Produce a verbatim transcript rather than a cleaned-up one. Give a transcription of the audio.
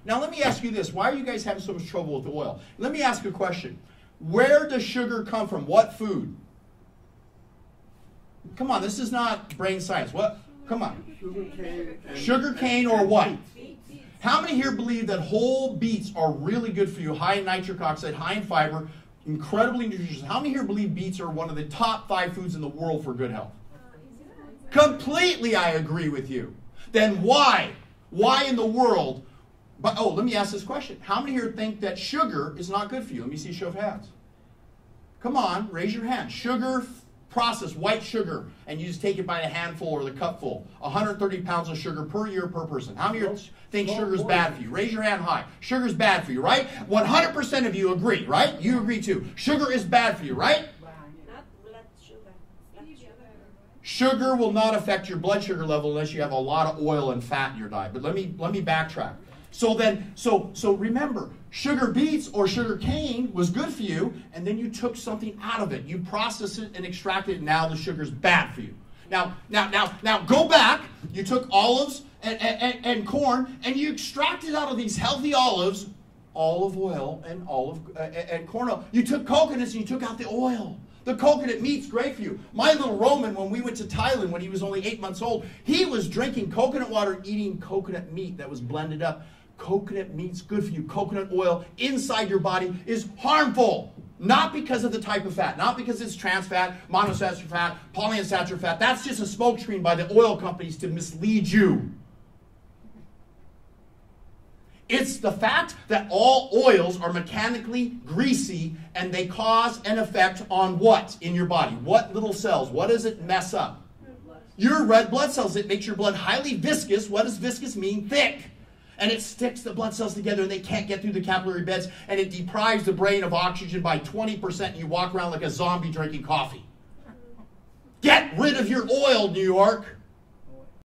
Now let me ask you this. Why are you guys having so much trouble with oil? Let me ask you a question. Where does sugar come from? What food? Come on, this is not brain science. What? Come on. Sugar cane. Sugar cane or what? How many here believe that whole beets are really good for you? High in nitric oxide, high in fiber, incredibly nutritious. How many here believe beets are one of the top five foods in the world for good health? Completely, I agree with you. Then why? Why in the world? But oh, let me ask this question. How many here think that sugar is not good for you? Let me see a show of hands. Come on, raise your hand. Sugar, processed white sugar, and you just take it by the handful or the cupful. one hundred thirty pounds of sugar per year per person. How many here think sugar is bad for you? Raise your hand high. Sugar is bad for you, right? one hundred percent of you agree, right? You agree too. Sugar is bad for you, right? Sugar will not affect your blood sugar level unless you have a lot of oil and fat in your diet. But let me let me backtrack. So then, so so remember, sugar beets or sugar cane was good for you, and then you took something out of it. You processed it and extracted it, and now the sugar's bad for you. Now, now, now, now, go back. You took olives and, and, and corn, and you extracted out of these healthy olives olive oil and olive uh, and corn oil. You took coconuts and you took out the oil. The coconut meat's great for you. My little Roman, when we went to Thailand when he was only eight months old, he was drinking coconut water and eating coconut meat that was blended up. Coconut meat's good for you. Coconut oil inside your body is harmful. Not because of the type of fat. Not because it's trans fat, monosaturated fat, polyunsaturated fat. That's just a smokescreen by the oil companies to mislead you. It's the fact that all oils are mechanically greasy and they cause an effect on what in your body? What little cells? What does it mess up? Your red blood cells. It makes your blood highly viscous. What does viscous mean? Thick. And it sticks the blood cells together and they can't get through the capillary beds, and it deprives the brain of oxygen by twenty percent, and you walk around like a zombie drinking coffee. Get rid of your oil, New York.